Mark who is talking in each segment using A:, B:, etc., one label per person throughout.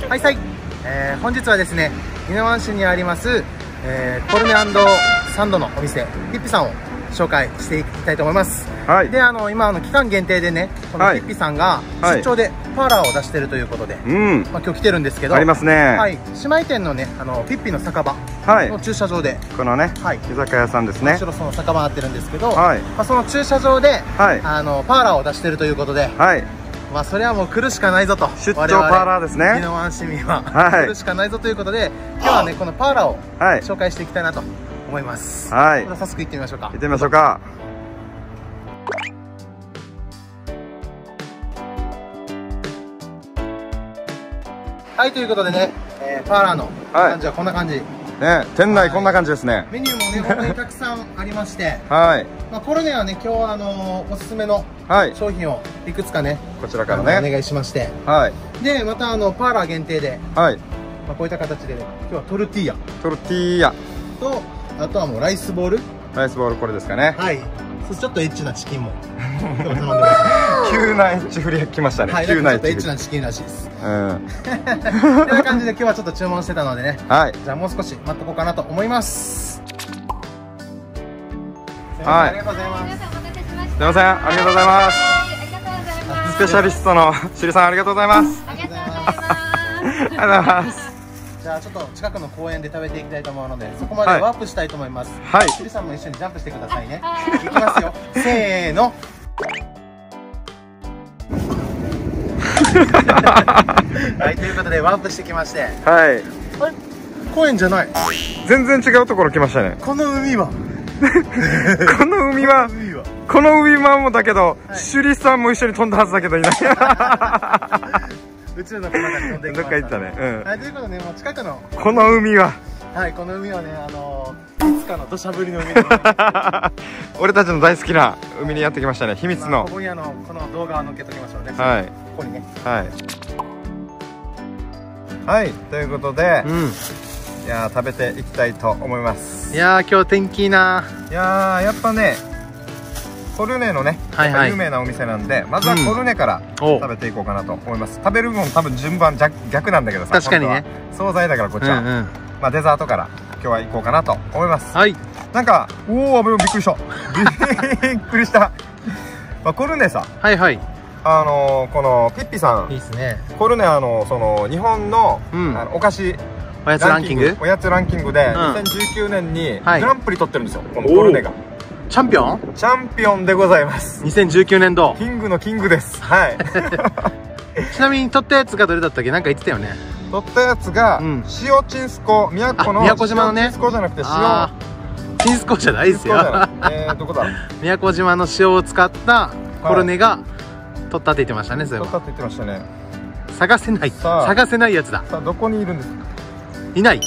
A: はいさい、本日はですね、宜野湾市にあります、コルネ&サンドのお店ピッピさんを紹介していきたいと思います。はい、で今期間限定でね、このピッピさんが出張でパーラーを出してるということで、今日来てるんですけど、ありますね。はい、姉妹店のね、ピッピの酒場の駐車場で、このね、居酒屋さんですね、後ろその酒場になってるんですけど、その駐車場でパーラーを出してるということで、まあそれはもう来るしかないぞと、出張パーラーですね、宜野湾市民は来るしかないぞということで、今日はねこのパーラーを紹介していきたいなと思います。はい、早速行ってみましょうか。行ってみましょうか。はい、ということでね、パーラーの感じはこんな感じ。ね、店内こんな感じですね。メニューもね、本当にたくさんありまして、はい。まあ、コルネはね、今日はおすすめの商品をいくつかね、こちらからね、お願いしまして。はい。で、またパーラー限定で、はい。まあ、こういった形で、今日はトルティーヤ。と、あとはもうライスボール。これですかね。はい。ちょっとエッチなチキンも。急なエッチ振りきましたね。急なエッチなチキンらしいです。こんな感じで今日はちょっと注文してたのでね。はい。じゃあもう少し待っとこうかなと思います。はい。ありがとうございます。すみません、ありがとうございます。スペシャリストのしりさん、ありがとうございます。ありがとうございます。じゃあちょっと近くの公園で食べていきたいと思うので、そこまでワープしたいと思います。はい。しりさんも一緒にジャンプしてくださいね。いきますよ。せーの。はい、ということでワープしてきまして、はい。公園じゃない。全然違うところ来ましたね。この海はこの海はもだけど、シュリさんも一緒に飛んだはずだけどいない。宇宙の中に飛んでいきました。どっか行ったね。はい、ということで、もう近くのこの海は、はい、この海はね、いつかの土砂降りの海で俺たちの大好きな海にやってきましたね。秘密のここにこの動画を載っけときましょうね。はい、ここにね。はい、ということで、いや食べていきたいと思います。いや今日天気いいな。いややっぱね、コルネのね、有名なお店なんで、まずはコルネから食べていこうかなと思います。食べるもん多分順番逆なんだけどさ、確かにね、惣菜だからこっちはまあデザートから今日は行こうかなと思います。はい。なんかおお、びっくりしたびっくりした。まあコルネさ、はいはい、このピッピさんいいですね。コルネその日本のお菓子おやつランキングで2019年にグランプリ取ってるんですよ、このコルネが。チャンピオンでございます。2019年度キングのキングです。はい。ちなみに取ったやつがどれだったっけ？なんか言ってたよね。取ったやつが塩チンスコ、宮古島のね、チンスコじゃなくてチンスコじゃないですよ。どこだ？宮古島の塩を使ったコルネが取ったって言ってましたね。取ったって言ってましたね。探せないやつだ。さあどこにいるんですか？いない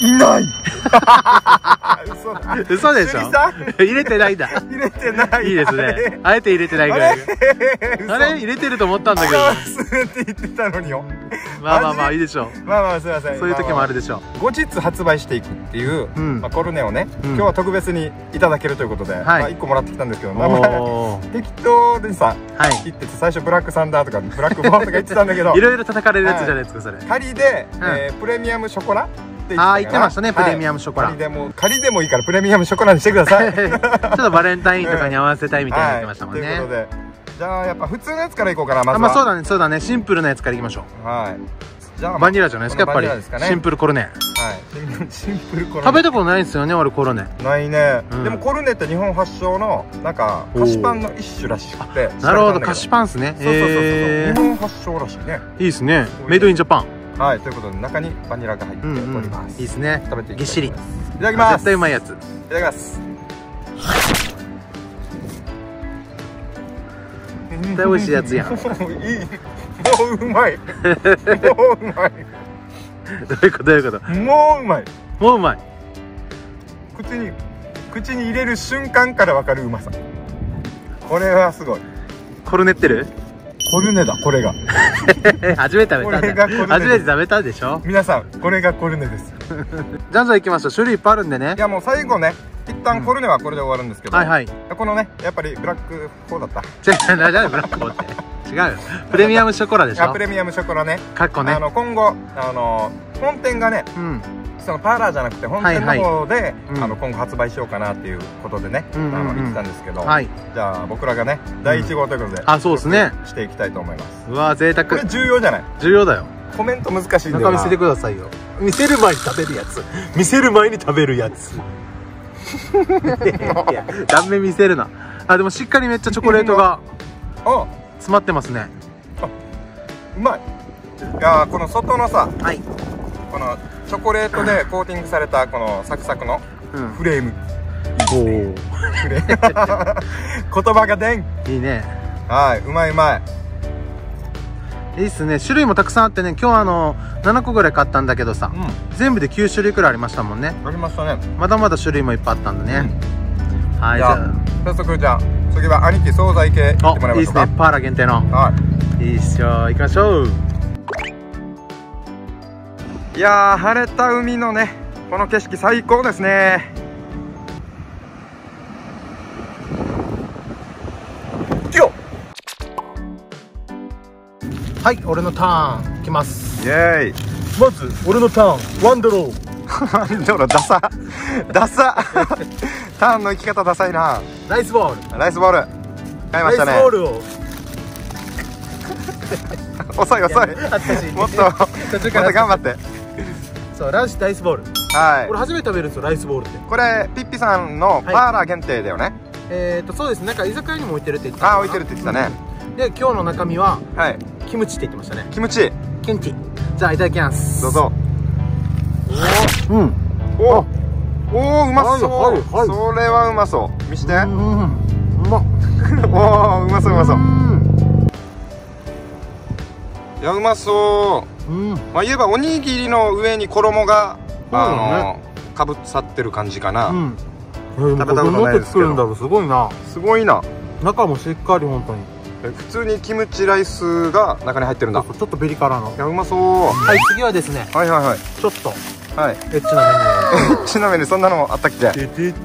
A: 嘘でしょ。入れてないだ。入れてない。いいですね。あえて入れてないぐらい。あれ入れてると思ったんだけど。忘れて言ってたのによ。まあいいでしょう。まあすいません。そういう時もあるでしょう。後日発売していくっていうコルネをね、今日は特別にいただけるということで、1個もらってきたんですけど、適当でさ言ってて、最初ブラックサンダーとかブラックボーンとか言ってたんだけど、いろいろ叩かれるやつじゃないですかそれ。仮でプレミアムショコラ。ああ言ってましたね、プレミアムショコラ。仮でもいいからプレミアムショコラにしてください。ちょっとバレンタインとかに合わせたいみたいに言ってましたもんね。ということで、じゃあやっぱ普通のやつからいこうかな。まずはそうだね、シンプルなやつからいきましょう。はい。じゃあバニラじゃないですか、やっぱりシンプルコルネ。はい、シンプルコルネ食べたことないんですよね、俺コルネ。ないね。でもコルネって日本発祥のなんか菓子パンの一種らしくて。なるほど、菓子パンっすね。そう日本発祥らしいね。いいですね、メイドインジャパン。はい、ということで中にバニラが入っております。いいですね。食べてぎっしり。いただきます。絶対うまいやつ。いただきます。絶対美味しいやつやん。もううまい。もううまい。どういうこと？もううまい。もううまい。口に入れる瞬間からわかるうまさ。これはすごい。コルネってる？コルネだ、これが。初めて食べたでしょ。皆さん、これがコルネです。じゃんじゃんいきましょう。種類いっぱいあるんでね。いやもう最後ね、一旦コルネはこれで終わるんですけど、このね、やっぱりブラック4だった。違う、ブラック4って。
B: 違うよ、プレミアムショコラでしょ。
A: プレミアムショコラね。
B: かっこね。
A: 今後本店がね、そのパーラーじゃなくて本店の方で今後発売しようかなっていうことでね言ってたんですけど、じゃあ僕らがね第1号ということで
B: そうですね、
A: していきたいと思います。
B: うわ贅沢。
A: これ重要じゃない？
B: 重要だよ。
A: コメント難しいんだよな。
B: 中見せてくださいよ。見せる前に食べるやつ、見せる前に食べるやつ。いや断面見せるな。でもしっかりめっちゃチョコレートが詰まってますね。
A: うまい。いやこの外のさ、このチョコレートでコーティングされたこのサクサクのフレーム、言葉がでんいいね。うまいうまい。いいっすね。種類もたくさんあってね、今日7個ぐらい買ったんだけどさ、全部で9種類くらいありましたもんね。ありましたね。まだまだ種類もいっぱいあったんだね。はい、じゃあ早速じゃあ次は兄貴惣菜系いってもらいましょうか。
B: いいっすね、パーラ限定の。いいっしょ、行きましょう。
A: いやー、晴れた海のねこの景色最高ですね。
B: はい、俺のターンきます。
A: イエーイ。
B: まず俺のターンワンドロー。
A: ワンドローダサダサターンの生き方ダサいな。
B: ライスボール、
A: ライスボール買いましたね。
B: ライスボールを
A: 遅い遅い、もっと頑張って。
B: そう、ライスボール、これ初めて食べるんですよ、ライスボールって。こ
A: れピッピさんのパーラー限定だよね。
B: そうですね、なんか居酒屋にも置いてるって言ってた。
A: 置いてるって言ってたね。
B: で今日の中身はキムチって言ってましたね。キムチ。じゃあいただきます。どうぞ。おお、うまそう。それはうまそう。見して。うまっ。おお、うまそううまそう。いや、うまそう。まあ言えばおにぎりの上に衣がかぶさってる感じかな。食べたことないですけど。すごいな。すごいな。中もしっかり本当に。普通にキムチライスが中に入ってるんだ。ちょっとベリ辛の。いや、うまそう。はい、次はですね、ちょっとエッチなメニュー。エッチなメニュー、そんなのもあったっけ？全然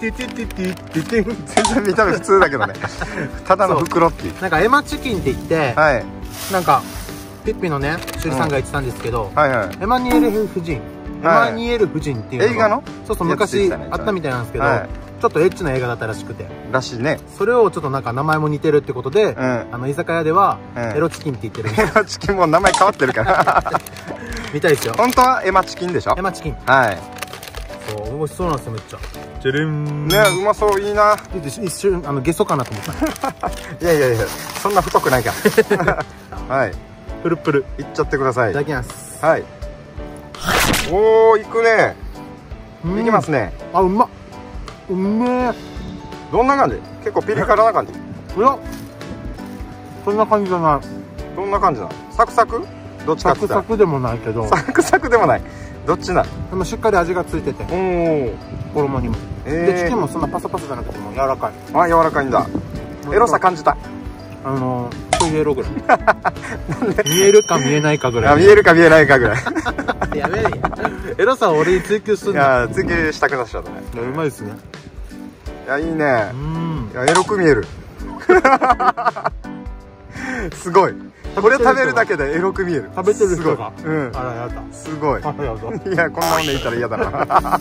B: 見た目普通だけどね。ただの袋っていう。なんかエマチキンって言って、なんかピッピのね趣里さんが言ってたんですけど、エマニュエル夫人、っていう映画の、そうそう昔あったみたいなんですけど、ちょっとエッチな映画だったらしくて、らしいね。それをちょっとなんか名前も似てるってことで、居酒屋ではエロチキンって言ってる。エロチキンも名前変わってるからみたいですよ。本当はエマチキンでしょ。エマチキン。そう、美味しそうなんですよ、めっちゃ。ジェレンね、うまそう。いいな。一瞬ゲソかなと思ったいやいやいや、そんな太くないからプルプルいっちゃってください。いただきます。おお、いくね。いきますね。うまっ。うめえ。どんな感じ？結構ピリ辛な感じ？いや、そんな感じじゃない。どんな感じなの？サクサク？どっちかって言ったらサクサクでもないけど、サクサクでもない。どっちなの？でもしっかり味がついてて、衣にも。で、チキンもそんなパサパサじゃなくても柔らかい。柔らかいんだ。エロさ感じた。そういうエロぐらい。見えるか見えないかぐらい。見えるか見えないかぐらい。やべえ。エロさを俺に追求するんだ。いや、追求したくなっちゃったね。うまいですね。いや、いいね。いや、エロく見える。すごい。これ食べるだけでエロく見える。食べてる人が。あら、やだ。すごい。いや、こんなもんでいたら嫌だな。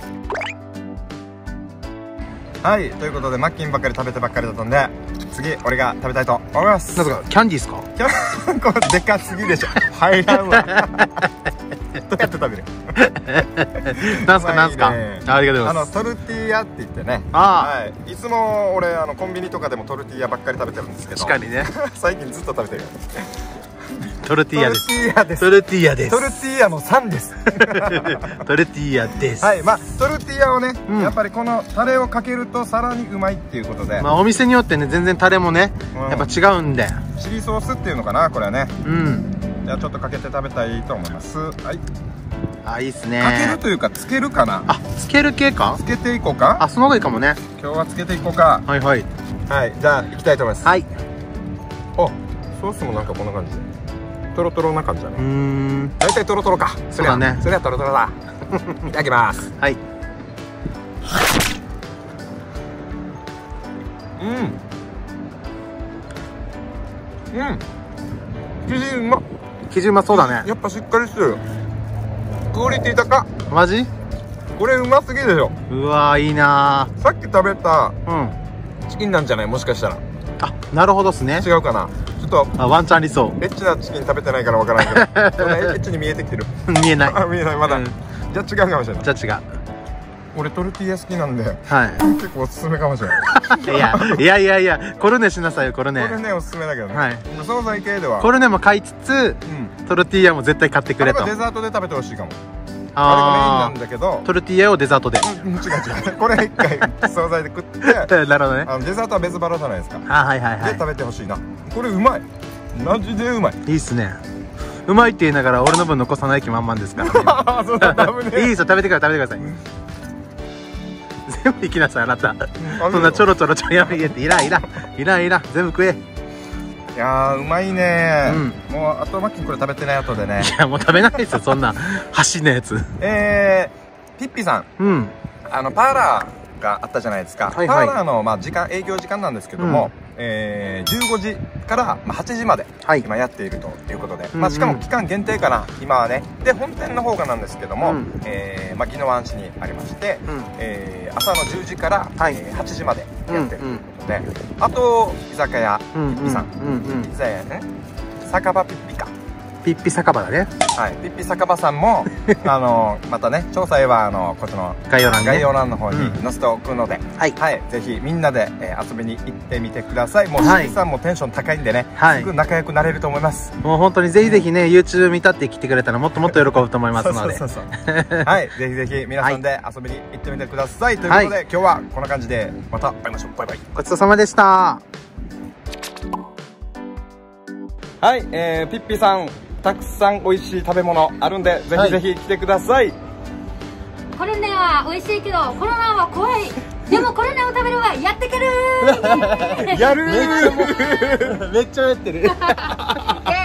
B: はい、ということでマッキンばっかり食べてばっかりだったんで、次俺が食べたいと思います。なんかキャンディーですか？これでかすぎでしょ。入らんわ。どうやって食べる？なんすかなんすか？ありがとうございます。トルティーヤって言ってね。いつも俺コンビニとかでもトルティーヤばっかり食べてるんですけど。確かにね。最近ずっと食べてる。トルティーヤです。トルティーヤです。トルティーヤの3です。トルティーヤです。はい、まあトルティーヤをね、やっぱりこのタレをかけるとさらにうまいっていうことで、まあお店によってね全然タレもねやっぱ違うんで、チリソースっていうのかな、これはね。じゃあちょっとかけて食べたいと思います。はい。いいっすね。かけるというかつけるかな。つける系か。つけていこうか。その方がいいかもね。今日はつけていこうか。はいはい。はい、じゃあいきたいと思います。はい。ソースもなんかこんな感じで。トロトロな感じだね。大体トロトロか。そうだね。それはトロトロだ。いただきます。はい。
A: 生地うまっ。
B: 生地うまそうだね。
A: やっぱしっかりしてる。クオリティ高っ。
B: マジ？
A: これうますぎでしょ。
B: うわー、いいな
A: ー。さっき食べたチキンなんじゃない？もしかしたら。
B: あ、なるほどっすね。
A: 違うかな。ちょっと
B: ワンチャンありそう。
A: エッチなチキン食べてないからわからんけどエッチに見えてきてる。
B: 見えない。
A: あ、見えない、まだ、じゃあ違うかもしれない。
B: じゃあ違う。
A: 俺トルティーヤ好きなんで、
B: はい、
A: 結構おすすめかもしれない。
B: いやコルネしなさいよ。コルネ
A: おすすめだけどね。
B: はい、
A: 惣菜系では
B: コルネも買いつつ、トルティーヤも絶対買ってくれと。
A: デザートで食べてほしいかも。あれがメインなんだけど、
B: トルティーヤをデザートで。
A: 違うこれ一回惣菜で食って
B: なるほどね。
A: デザートは別腹じゃないですか。
B: はいはいはい。
A: で食べてほしいな。これうまい、マジでうまい。
B: いいっすね。うまいって言いながら俺の分残さない気満々ですからね。いいっすよ、食べてください。全部行きなさい、あなた。そんなちょろやめて。いらん全部食え。
A: いやー、うまいね。もうあとマッキーこれ食べてない後でね。
B: いや、もう食べないですよ、そんな箸のやつ。
A: ピッピさん、パーラーがあったじゃないですか。パーラーの営業時間なんですけども、15時から8時まで今やっているということで、しかも期間限定かな、今はね。で、本店の方がなんですけども、宜野湾市にありまして、朝の10時から8時までやってるということで、あと居酒屋ピッピさん、居酒屋ね、酒場ピッピか。
B: ピッピ酒場だね。
A: はい、ピッピ酒場さんもまたね、詳細はこっちの概要欄の方に載せておくので、ぜひみんなで遊びに行ってみてください。もうしきさんもテンション高いんでね、すぐ仲良くなれると思います。
B: もう本当にぜひぜひね、 YouTube 見たって来てくれたらもっともっと喜ぶと思いますので、
A: はい、ぜひぜひ皆さんで遊びに行ってみてください。ということで今日はこんな感じでまた会いましょう。バイバイ。
B: ごちそうさまでした。
A: はい、ピッピさんたくさん美味しい食べ物あるんで、ぜひぜひ来てください。
C: コルネは美味しいけどコロナは怖い。でもコルネを食べるはやってける
A: やるー。
B: めっちゃやってる